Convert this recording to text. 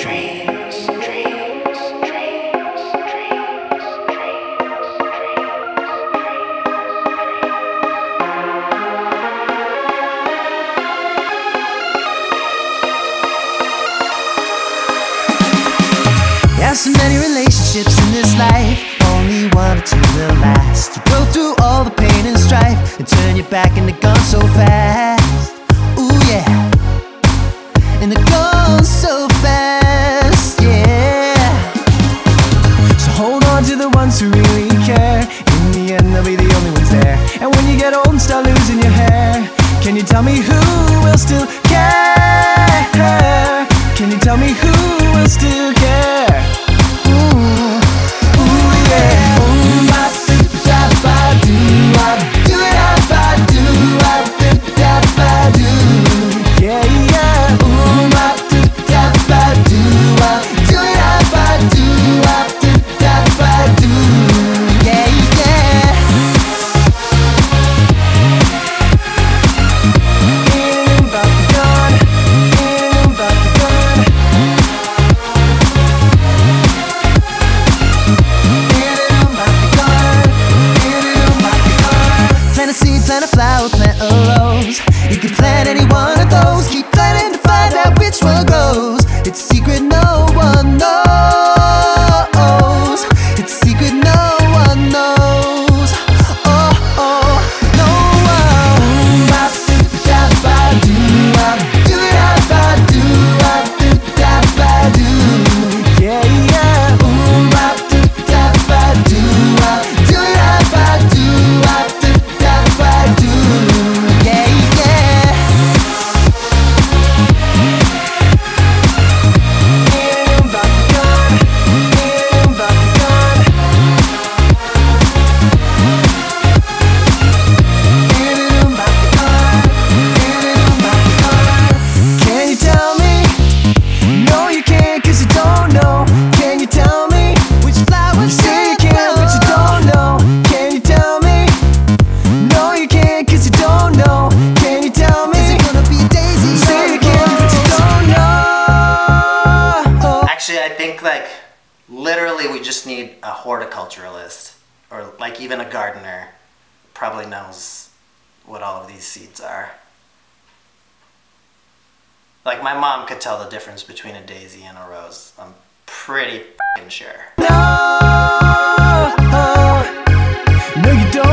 So many relationships in this life, only one or two will last. You go through all the pain and strife and turn your back and they're gone so fast. Ooh yeah, and they're gone so fast, yeah. So hold on to the ones who really care. In the end they'll be the only ones there. And when you get old and start losing your hair, can you tell me who will still care? Can you tell me who will still care? Plant a flower, plant a rose. You can plant any one of those. Keep planting to find out which one grows. It's a secret no one knows. It's a secret no one knows. Oh, oh, no one. Do it how I do. Yeah, yeah. Do it how I do. Actually, I think like literally we just need a horticulturalist or like even a gardener probably knows what all of these seeds are. Like my mom could tell the difference between a daisy and a rose. I'm pretty f***ing sure. No, no you don't.